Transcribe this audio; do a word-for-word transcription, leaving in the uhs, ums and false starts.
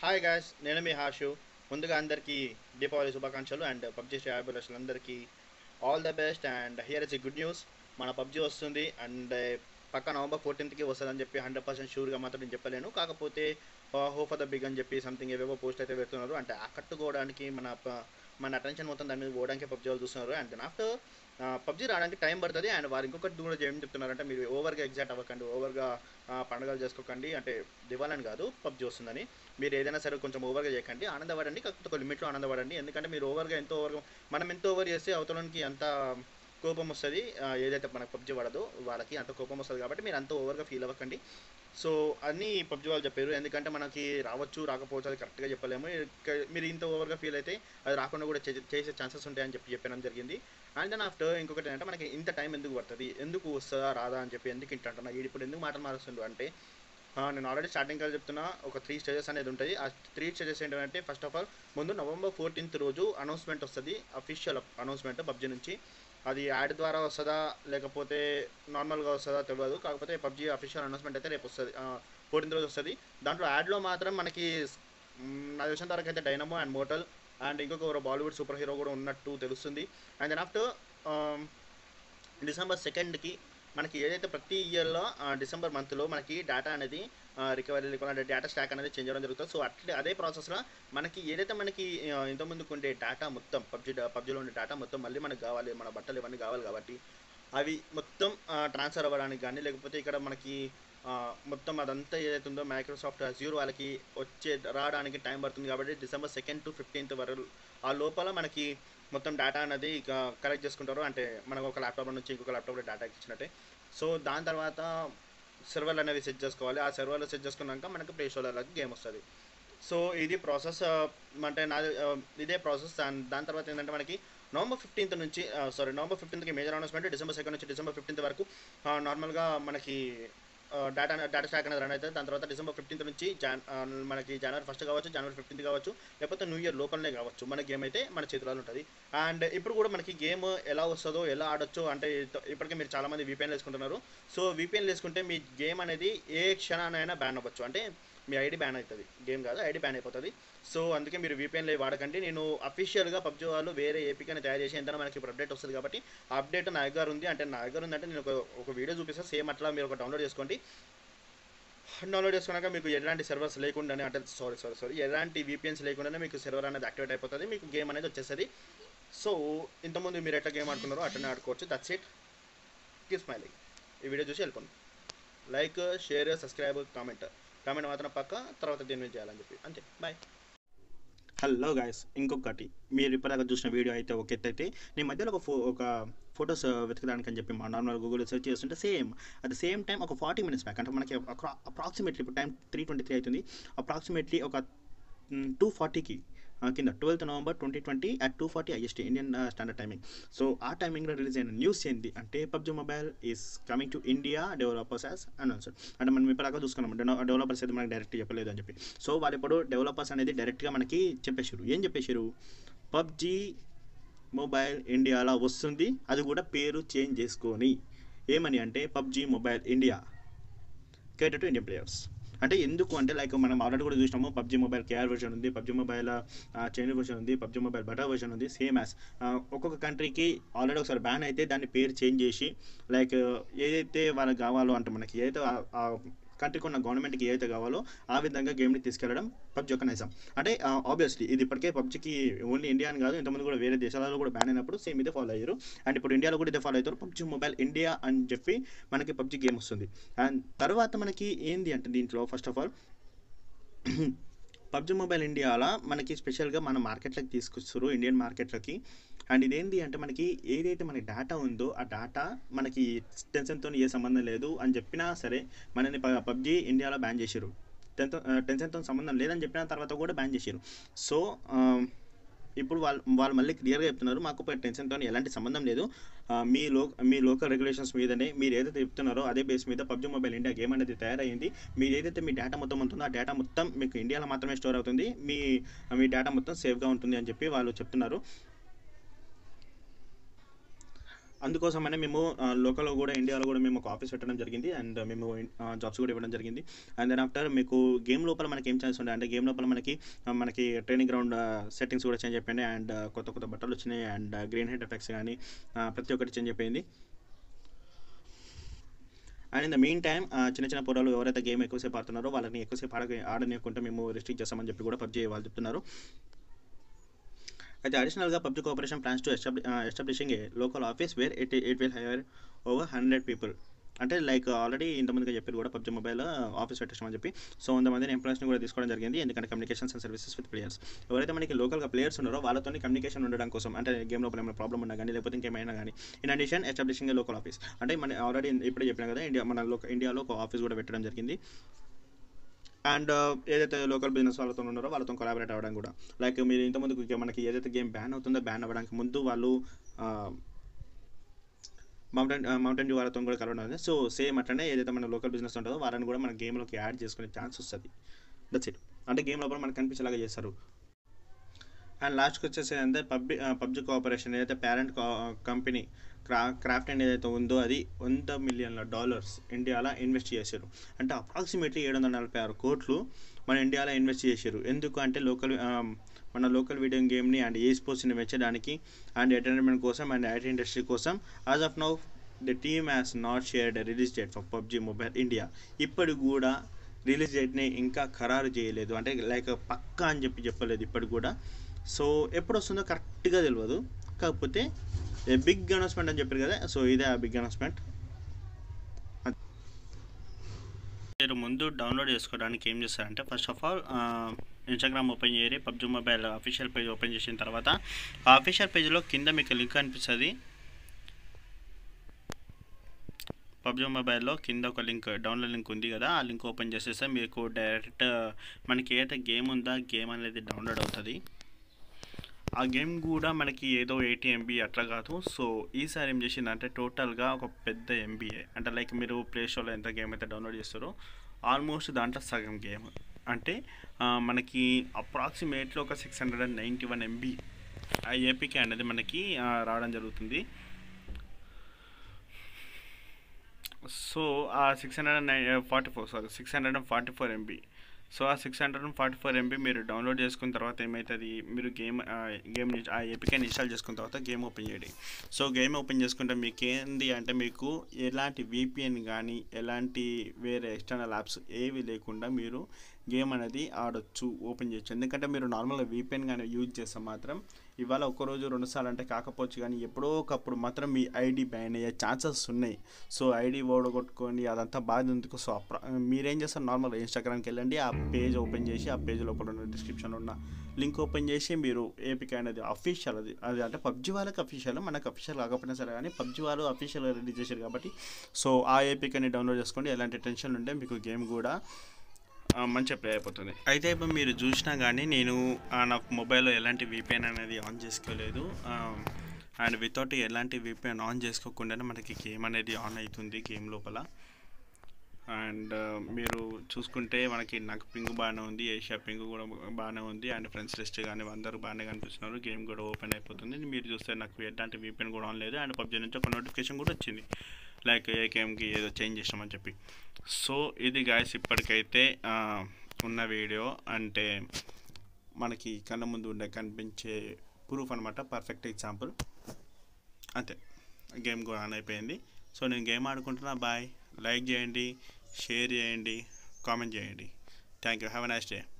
Hi guys, నేను మీ హాషు. ముందుగా అందరికీ దీపావళి శుభాకాంక్షలు అండ్ పబ్జీ శ్రేయాభిలాషులందరికీ all the best. And here is a good news. మన పబ్జీ వస్తుంది అండ్ పక్క నవంబర్ ఫోర్టీన్త్కి వస్తుందని చెప్పి హండ్రెడ్ పర్సెంట్ షూర్గా మాత్రం నేను చెప్పలేను. కాకపోతే హోప్ ఫర్ ద బిగ్ అని చెప్పి సంథింగ్ ఏవేవో పోస్ట్ అయితే పెడుతున్నారు. అంటే ఆకట్టుకోవడానికి మన ప- మన అటెన్షన్ మొత్తం దాని మీద పోవడానికి పబ్జీ వాళ్ళు చూస్తున్నారు. అండ్ దెన్ ఆఫ్టర్ పబ్జీ రావడానికి టైం పడుతుంది. అండ్ వారు ఇంకొకటి కూడా ఏం చెప్తున్నారంటే, మీరు ఓవర్గా ఎగ్జాక్ట్ అవ్వకండి, ఓవర్గా పండుగలు చేసుకోకండి. అంటే దివాలని కాదు, పబ్జీ వస్తుందని మీరు ఏదైనా సరే కొంచెం ఓవర్గా చేయకండి, ఆనందపడండి. కాకపోతే ఒక లిమిట్లో ఆనందపడండి. ఎందుకంటే మీరు ఓవర్గా ఎంతో ఓవర్గా మనం ఎంత ఓవర్ చేస్తే అవతలకి అంత కోపం వస్తుంది. ఏదైతే మనకు పబ్జీ పడదో వాళ్ళకి అంత కోపం వస్తుంది. కాబట్టి మీరు అంత ఓవర్గా ఫీల్ అవ్వకండి. సో అన్నీ పబ్జీ వాళ్ళు చెప్పారు. ఎందుకంటే మనకి రావచ్చు రాకపోవచ్చు అది కరెక్ట్గా చెప్పలేము. ఇక- మీరు ఇంత ఓవర్గా ఫీల్ అయితే అది రాకుండా కూడా చే- చేసే ఛాన్సెస్ ఉంటాయని చెప్పి చెప్పడం జరిగింది. అండ్ దెన్ ఆఫ్టర్ ఇంకొకటి ఏంటంటే, మనకి ఇంత టైం ఎందుకు పడుతుంది, ఎందుకు వస్తుందా రాదా అని చెప్పి ఎందుకు ఇంట అంటున్నా, ఇప్పుడు ఎందుకు మాటలు మారుస్తుండు అంటే, ఆ, నేను ఆల్రెడీ స్టార్టింగ్ కాల్ చెప్తున్నా, ఒక త్రీ స్టేజెస్ అనేది ఉంటుంది. ఆ త్రీ స్టేజెస్ ఏంటంటే, ఫస్ట్ ఆఫ్ ఆల్ ముందు నవంబర్ ఫోర్టీన్త్ రోజు అనౌన్స్మెంట్ వస్తుంది, అఫీషియల్ అనౌన్స్మెంట్ పబ్జీ నుంచి. అది యాడ్ ద్వారా వస్తుందా లేకపోతే నార్మల్గా వస్తుందా తెలియదు. కాకపోతే పబ్జీ అఫీషియల్ అనౌన్స్మెంట్ అయితే రేపు వస్తుంది, ఫోర్టీన్త్ రోజు వస్తుంది. దాంట్లో యాడ్లో మాత్రం మనకి మ్, నాకు తెలిసిన వరకు అయితే డైనమో అండ్ మోటల్ అండ్ ఇంకొక బాలీవుడ్ సూపర్ హీరో కూడా ఉన్నట్టు తెలుస్తుంది. అండ్ దెన్ ఆఫ్టర్ డిసెంబర్ సెకండ్కి మనకి ఏదైతే ప్రతి ఇయర్లో డిసెంబర్ మంత్లో మనకి డేటా అనేది రికవరీ లేకుండా డేటా స్టాక్ అనేది చేంజ్ అవ్వడం జరుగుతుంది. సో అట్లే అదే ప్రాసెస్లో మనకి ఏదైతే మనకి ఆ, ఇంతకుముందుకు ఉండే డేటా మొత్తం పబ్జీ పబ్జీలో ఉండే డేటా మొత్తం మళ్ళీ మనకు కావాలి, మన బట్టలు ఇవన్నీ కావాలి. కాబట్టి అవి మొత్తం ట్రాన్స్ఫర్ అవ్వడానికి కానీ, లేకపోతే ఇక్కడ మనకి ఆ, మొత్తం అదంతా ఏదైతే ఉందో మైక్రోసాఫ్ట్ అజ్యూర్ వాళ్ళకి వచ్చే రావడానికి టైం పడుతుంది. కాబట్టి డిసెంబర్ సెకండ్ టు ఫిఫ్టీన్త్ వరకు ఆ లోపల మనకి మొత్తం డేటా అనేది ఇక కలెక్ట్ చేసుకుంటారు. అంటే మనకు ఒక ల్యాప్టాప్ నుంచి ఇంకొక ల్యాప్టాప్లో డేటా ఇచ్చినట్టే. సో దాని తర్వాత సర్వర్లు అనేవి సెట్ చేసుకోవాలి. ఆ సర్వర్లు సెట్ చేసుకున్నాక మనకు ప్లే స్టోర్లకి గేమ్ వస్తుంది. సో ఇది ప్రాసెస్. అంటే నాది ఆ, ఇదే ప్రాసెస్. దాని దాని తర్వాత ఏంటంటే, మనకి నవంబర్ ఫిఫ్టీన్త్ నుంచి సారీ నవంబర్ ఫిఫ్టీన్త్కి మేజర్ అనౌన్స్మెంట్, డిసెంబర్ సెకండ్ నుంచి డిసెంబర్ ఫిఫ్టీన్త్ వరకు నార్మల్గా మనకి డేటా డేటా స్టాక్ అనేది రన్ అవుతుంది. దాని తర్వాత డిసెంబర్ ఫిఫ్టీన్త్ నుంచి జాన్ ఆ, మనకి జనవరి ఫస్ట్ కావచ్చు, జనవరి ఫిఫ్టీన్త్ కావచ్చు, లేకపోతే న్యూ ఇయర్ లోపలనే కావచ్చు, మన గేమ్ అయితే మన చేతులలో ఉంటుంది. అండ్ ఇప్పుడు కూడా మనకి గేమ్ ఎలా వస్తుందో ఎలా ఆడొచ్చో అంటే, ఇత- ఇప్పటికే మీరు చాలామంది వీపీఎన్ వేసుకుంటున్నారు. సో వీపీఎన్ వేసుకుంటే మీ గేమ్ అనేది ఏ క్షణానైనా బ్యాన్ అవ్వచ్చు. అంటే మీ ఐడి బ్యాన్ అవుతుంది, గేమ్ కాదు ఐడి బ్యాన్ అయిపోతుంది. సో అందుకే మీరు వీపీఎన్లో వాడకండి. నేను అఫీషియల్గా పబ్జీ వాళ్ళు వేరే ఏపీకైనా తయారు చేసి ఎంత మనకి ఇప్పుడు అప్డేట్ వస్తుంది. కాబట్టి ఆ అప్డేట్ నా దగ్గర ఉంది. అంటే నా దగ్గర ఉందంటే నేను ఒక ఒక వీడియో చూపిస్తాను, సేమ్ అట్లా మీరు ఒక డౌన్లోడ్ చేసుకోండి. డౌన్లోడ్ చేసుకున్నాక మీకు ఎలాంటి సర్వర్స్ లేకుండానే, అంటే సారీ సారీ సారీ ఎలాంటి వీపీఎన్స్ లేకుండానే మీకు సర్వర్ అనేది యాక్టివేట్ అయిపోతుంది, మీకు గేమ్ అనేది వచ్చేస్తుంది. సో ఇంతకుముందు మీరు ఎట్లా గేమ్ ఆడుకున్నారో అట్లనే ఆడుకోవచ్చు. That's it. Keep smiling. ఈ వీడియో చూసి వెళ్ళిపోండి. Like, share, subscribe, comment comment మాత్రం పక్క, తర్వాత దీని మీద చేయాలని చెప్పి అంతే. బాయ్. హలో గాయస్, ఇంకొకటి, మీరు ఇప్పటిదాకా చూసిన వీడియో అయితే ఒక ఎత్తు అయితే, నేను మధ్యలో ఒక ఫో ఒక ఫొటోస్ వెతకడానికి అని చెప్పి మా నార్మల్ గూగుల్లో సెర్చ్ చేస్తుంటే same at the same time ఒక ఫార్టీ మినిట్స్ బ్యాక్, అంటే మనకి అప్రాక్సిమేట్లీ ఇప్పుడు టైం త్రీ ట్వంటీ త్రీ అవుతుంది, అప్రాక్సిమేట్లీ ఒక టూ ఫార్టీకి కింద twelfth November twenty twenty at two forty IST Indian standard timing. So ఆ టైమింగ్లో రిలీజ్ అయిన న్యూస్ ఏంటి అంటే, PUBG mobile is coming to India developers as announced. అంటే మనం ఇప్పటిదాకా చూసుకున్నాం డెవలపర్స్ అయితే మనకి డైరెక్ట్ చెప్పలేదు అని చెప్పి. సో వాళ్ళు ఇప్పుడు డెవలపర్స్ అనేది డైరెక్ట్గా మనకి చెప్పేశారు. ఏం చెప్పేశారు, పబ్జీ మొబైల్ ఇండియాలో వస్తుంది, అది కూడా పేరు చేంజ్ చేసుకొని. ఏమని అంటే, PUBG mobile India cater to Indian players. అంటే ఎందుకు అంటే, లైక్ మనం ఆల్రెడీ కూడా చూసినాము, పబ్జీ మొబైల్ కేఆర్ వర్షన్ ఉంది, పబ్జీ మొబైల్ చైనీస్ వర్షన్ ఉంది, పబ్జీ మొబైల్ బటా వర్షన్ ఉంది. సేమ్ యాజ్ ఒక్కొక్క కంట్రీకి ఆల్రెడీ ఒకసారి బ్యాన్ అయితే దాన్ని పేరు చేంజ్ చేసి, లైక్ ఏదైతే వాళ్ళకి కావాలో, అంటే మనకి ఏదైతే ఆ కంట్రీకి ఉన్న గవర్నమెంట్కి ఏదైతే కావాలో ఆ విధంగా గేమ్ని తీసుకెళ్లడం పబ్జీ యొక్క నైజం. అంటే ఆబ్వియస్లీ ఇది ఇప్పటికే పబ్జీకి ఓన్లీ ఇండియా అని కాదు, ఇంతమంది కూడా వేరే దేశాలలో కూడా బ్యాన్ అయినప్పుడు సేమ్ ఇదే ఫాలో అయ్యారు. అండ్ ఇప్పుడు ఇండియాలో కూడా ఇదే ఫాలో అవుతారు. పబ్జీ మొబైల్ ఇండియా అని చెప్పి మనకి పబ్జీ గేమ్ వస్తుంది. అండ్ తర్వాత మనకి ఏంది అంటే, దీంట్లో first of all PUBG mobile ఇండియాలో మనకి స్పెషల్గా మన మార్కెట్లోకి తీసుకొస్తారు, ఇండియన్ మార్కెట్లోకి. అండ్ ఇదేంటి అంటే, మనకి ఏదైతే మనకి డేటా ఉందో ఆ డేటా మనకి టెన్షన్తో ఏ సంబంధం లేదు అని చెప్పినా సరే, మనని పబ్జీ ఇండియాలో బ్యాన్ చేశారు. టెన్త్ టెన్షన్తో సంబంధం లేదని చెప్పిన తర్వాత కూడా బ్యాన్ చేశారు. సో ఇప్పుడు వాళ్ళు వాళ్ళు మళ్ళీ క్లియర్గా చెప్తున్నారు, మాకు టెన్షన్తో ఎలాంటి సంబంధం లేదు, మీ లో మీ లోకల్ రెగ్యులేషన్స్ మీదనే మీరు ఏదైతే చెప్తున్నారో అదే బేస్ మీద పబ్జీ మొబైల్ ఇండియా గేమ్ అనేది తయారైంది. మీరు ఏదైతే మీ డేటా మొత్తం ఉంటుందో ఆ డేటా మొత్తం మీకు ఇండియాలో మాత్రమే స్టోర్ అవుతుంది, మీ మీ డేటా మొత్తం సేఫ్గా ఉంటుంది అని చెప్పి వాళ్ళు చెప్తున్నారు. అందుకోసమనే మేము లోకల్లో కూడా ఇండియాలో కూడా మేము ఒక ఆఫీస్ పెట్టడం జరిగింది అండ్ మేము జాబ్స్ కూడా ఇవ్వడం జరిగింది. అండ్ దెన్ ఆఫ్టర్ మీకు గేమ్ లోపల మనకి ఏం చేంజెస్ ఉంటాయి అంటే గేమ్ లోపల మనకి మనకి ట్రైనింగ్ గ్రౌండ్ సెట్టింగ్స్ కూడా చేంజ్ అయిపోయినాయి అండ్ కొత్త కొత్త బట్టలు వచ్చినాయి అండ్ గ్రీన్ హెడ్ ఎఫెక్ట్స్ కానీ ప్రతి ఒక్కటి చేంజ్ అయిపోయింది. And in the meantime చిన్న చిన్న పొరలు ఎవరైతే గేమ్ ఎక్కువసేపు ఆడుతున్నారో వాళ్ళని ఎక్కువసేపు ఆడ ఆడనియకుంటే మేము రిస్ట్రిక్ట్ చేస్తామని చెప్పి కూడా పబ్జీ వాళ్ళు చెప్తున్నారు. అయితే అడిషనల్గా PUBG corporation plans to establish establishing a local office where it it will hire over hundred people. అంటే లైక్ ఆల్రెడీ ఇంతమందిగా చెప్పారు కూడా పబ్జీ మొబైల్ ఆఫీస్ పెట్టేసామని చెప్పి. సో వంద మందిని ఎంప్లాయీస్ని కూడా తీసుకోవడం జరిగింది. ఎందుకంటే communications and services with players ఎవరైతే మనకి లోకల్గా ప్లేయర్స్ ఉన్నారో వాళ్ళతో కమ్యూనికేషన్ ఉండడం కోసం అంటే గేమ్ లోపల ఏమైనా ప్రాబ్లమ్ ఉన్నా కానీ లేకపోతే ఇంకేమైనా కానీ. In addition establishing a local office అంటే మన ఆల్రెడీ ఇప్పుడే చెప్పినా కదా ఇండియా మన లోక ఇండియాలో ఒక ఆఫీస్ కూడా పెట్టడం జరిగింది. అండ్ ఏదైతే లోకల్ బిజినెస్ వాళ్ళతో ఉన్నారో వాళ్ళతో కొలాబరేట్ అవ్వడం కూడా లైక్ మీరు ఇంతకుముందు మనకి ఏదైతే గేమ్ బ్యాన్ అవుతుందో బ్యాన్ అవ్వడానికి ముందు వాళ్ళు మౌంటైన్ మౌంటైన్ డ్యూ వాళ్ళతో కూడా కలవడం. సో సేమ్ అట్లనే ఏదైతే మన లోకల్ బిజినెస్ ఉంటుందో వాళ్ళని కూడా మన గేమ్లోకి యాడ్ చేసుకునే ఛాన్స్ వస్తుంది. That's it. అంటే గేమ్ లోపల మనకు కనిపించేలాగా చేస్తారు. అండ్ లాస్ట్కి వచ్చేసి అంటే పబ్జి పబ్జి కార్పొరేషన్ ఏదైతే పేరెంట్ కంపెనీ క్రా క్రాఫ్ట్ అండ్ ఏదైతే ఉందో అది వంద మిలియన్ల డాలర్స్ ఇండియాలో ఇన్వెస్ట్ చేశారు. అంటే అప్రాక్సిమేట్లీ ఏడు వందల నలభై ఆరు కోట్లు మన ఇండియాలో ఇన్వెస్ట్ చేశారు. ఎందుకు అంటే లోకల్ మన లోకల్ వీడియో గేమ్ని అండ్ ఈ స్పోర్ట్స్ని పెంచడానికి అండ్ ఎంటర్టైన్మెంట్ కోసం అండ్ ఐటీ ఇండస్ట్రీ కోసం. As of now the team has not shared release date for PUBG mobile India. ఇప్పటికి కూడా రిలీజ్ డేట్ని ఇంకా ఖరారు చేయలేదు. అంటే లైక్ పక్కా అని చెప్పి చెప్పలేదు ఇప్పటికి కూడా. సో ఎప్పుడు వస్తుందో కరెక్ట్గా తెలియదు. కాకపోతే ఏ బిగ్ అనౌన్స్మెంట్ అని చెప్పారు కదా. సో ఇదే ఆ బిగ్ అనౌన్స్మెంట్. మీరు ముందు డౌన్లోడ్ చేసుకోవడానికి ఏం చేస్తారంటే first of all Instagram open చేయాలి. PUBG mobile official page open చేసిన తర్వాత ఆ అఫీషియల్ పేజ్లో కింద మీకు లింక్ అనిపిస్తుంది. పబ్జి మొబైల్లో కింద ఒక లింక్ డౌన్లోడ్ లింక్ ఉంది కదా. ఆ లింక్ ఓపెన్ చేసేస్తే మీకు డైరెక్ట్ మనకి ఏదైతే గేమ్ ఉందో గేమ్ అనేది డౌన్లోడ్ అవుతుంది. ఆ గేమ్ కూడా మనకి ఏదో ఎయిటీ ఎంబీ అట్లా కాదు. సో ఈసారి ఏం చేసిందంటే టోటల్గా ఒక పెద్ద ఎంబీఏ అంటే లైక్ మీరు ప్లే స్టోర్లో ఎంత గేమ్ అయితే డౌన్లోడ్ చేస్తారో ఆల్మోస్ట్ దాంట్లో సగం గేమ్ అంటే మనకి అప్రాక్సిమేట్లీ ఒక six hundred and ninety one MB APK అనేది మనకి రావడం జరుగుతుంది. సో ఆ six hundred and nine forty four sorry six hundred and forty four MB so ఆ six hundred and forty four MB మీరు డౌన్లోడ్ చేసుకున్న తర్వాత ఏమవుతుంది, మీరు గేమ్ గేమ్ ఆ ఏపీకేని ఇన్స్టాల్ చేసుకున్న తర్వాత గేమ్ ఓపెన్ చేయండి. సో గేమ్ ఓపెన్ చేసుకుంటే మీకు ఏంది అంటే మీకు ఎలాంటి విపిఎన్ కానీ ఎలాంటి వేరే ఎక్స్టర్నల్ యాప్స్ ఏవి లేకుండా మీరు గేమ్ అనేది ఆడొచ్చు, ఓపెన్ చేయొచ్చు. ఎందుకంటే మీరు నార్మల్గా విపిఎన్ కానీ యూజ్ చేస్తే మాత్రం ఇవాళ ఒక్కరోజు రెండుసార్లు అంటే కాకపోవచ్చు, కానీ ఎప్పుడో ఒకప్పుడు మాత్రం మీ ఐడి బ్యాన్ అయ్యే ఛాన్సెస్ ఉన్నాయి. సో ఐడి ఓడగొట్టుకోండి అదంతా బాధ ఎందుకు. సో మీరేం చేస్తారు, నార్మల్గా ఇన్స్టాగ్రామ్కి వెళ్ళండి, ఆ పేజ్ ఓపెన్ చేసి ఆ పేజ్ లోపల ఉన్న డిస్క్రిప్షన్లో ఉన్న లింక్ ఓపెన్ చేసి మీరు ఏపీకే అనేది అఫీషియల్ అది అది అంటే పబ్జి వాళ్ళకి అఫీషియల్, మనకు అఫీషియల్ కాకపోయినా సరే కానీ పబ్జి వాళ్ళు అఫీషియల్గా రిలీజ్ చేశారు కాబట్టి సో ఆ ఏపీకేని డౌన్లోడ్ చేసుకోండి. ఎలాంటి టెన్షన్ ఉంటే మీకు గేమ్ కూడా మంచిగా ప్లే అయిపోతుంది. అయితే ఇప్పుడు మీరు చూసినా కానీ నేను నా మొబైల్లో ఎలాంటి విపిఎన్ అనేది ఆన్ చేసుకోలేదు. అండ్ వితౌట్ ఎలాంటి విపిఎన్ ఆన్ చేసుకోకుండానే మనకి గేమ్ అనేది ఆన్ అవుతుంది గేమ్ లోపల. అండ్ మీరు చూసుకుంటే మనకి నాకు పింగ్ బాగానే ఉంది, ఏషియా పింగ్ కూడా బాగానే ఉంది, అండ్ ఫ్రెండ్స్ లిస్ట్ కానీ అందరూ బాగానే కనిపిస్తున్నారు. గేమ్ కూడా ఓపెన్ అయిపోతుంది. మీరు చూస్తే నాకు ఎలాంటి విపిఎన్ కూడా ఆన్ లేదు. అండ్ పబ్జి నుంచి ఒక నోటిఫికేషన్ కూడా వచ్చింది లైక్ ఏ గేమ్కి ఏదో చేంజ్ చేసామని చెప్పి. సో ఇది గాయస్ ఇప్పటికైతే ఉన్న వీడియో, అంటే మనకి కళ్ళ ముందు ఉండే కనిపించే ప్రూఫ్ అనమాట, పర్ఫెక్ట్ ఎగ్జాంపుల్. అంతే, గేమ్ కూడా ఆన్ అయిపోయింది. సో నేను గేమ్ ఆడుకుంటున్నా. బాయ్. లైక్ చేయండి, షేర్ చేయండి, కామెంట్ చేయండి. Thank you. Have a nice day.